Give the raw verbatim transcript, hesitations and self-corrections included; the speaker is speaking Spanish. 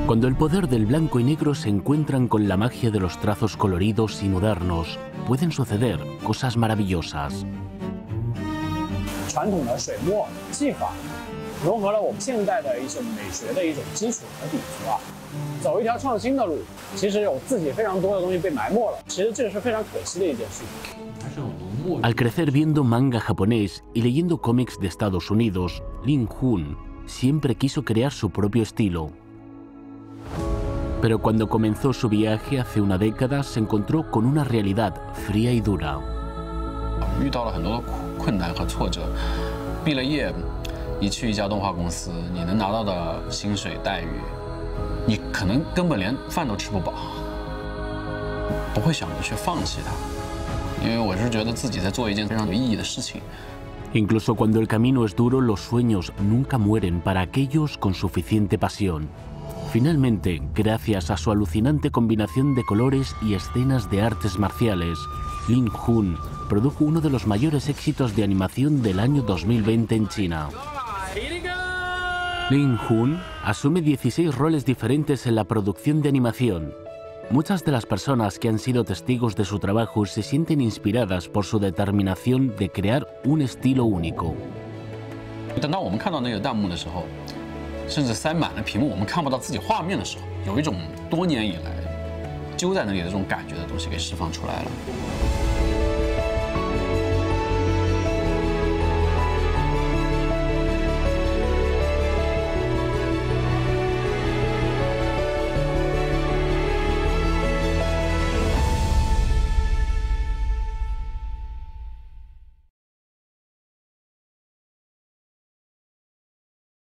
Cuando el poder del blanco y negro se encuentran con la magia de los trazos coloridos y modernos, pueden suceder cosas maravillosas. 传统的水墨技法融合了我们现代的一种美学的一种基础和底子啊，走一条创新的路，其实有自己非常多的东西被埋没了，其实这个是非常可惜的一件事情。 Al crecer viendo manga japonés y leyendo cómics de Estados Unidos, Lin Jun siempre quiso crear su propio estilo. Pero cuando comenzó su viaje hace una década, se encontró con una realidad fría y dura. 遇到了很多的困难和挫折，毕了业，你去一家动画公司，你能拿到的薪水待遇，你可能根本连饭都吃不饱，不会想着去放弃它，因为我是觉得自己在做一件非常有意义的事情。 Incluso cuando el camino es duro, los sueños nunca mueren para aquellos con suficiente pasión. Finalmente, gracias a su alucinante combinación de colores y escenas de artes marciales, Lin Jun produjo uno de los mayores éxitos de animación del año dos mil veinte en China. Lin Jun asume dieciséis roles diferentes en la producción de animación. Muchas de las personas que han sido testigos de su trabajo se sienten inspiradas por su determinación de crear un estilo único. 等到我们看到那个弹幕的时候，甚至塞满了屏幕，我们看不到自己画面的时候，有一种多年以来揪在那里的这种感觉的东西给释放出来了。